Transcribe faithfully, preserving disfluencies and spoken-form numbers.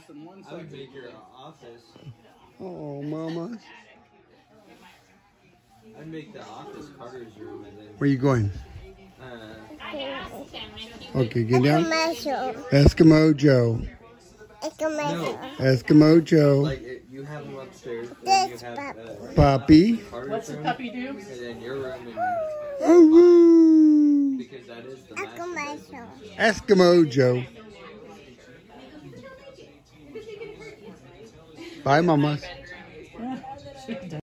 in one I would section. make your office. Oh, mama. I'd make the office Carter's room and then. Where you going? Uh, Okay, get down. Commercial. Eskimo Joe. Commercial. Eskimo Joe. like it, you have them upstairs. Then you This have puppy. uh, Puppy. Carter's What's the room, puppy do? and then your room, and Oh, woo. because that is the master bedroom. Commercial. Eskimo Joe. Bye, mama.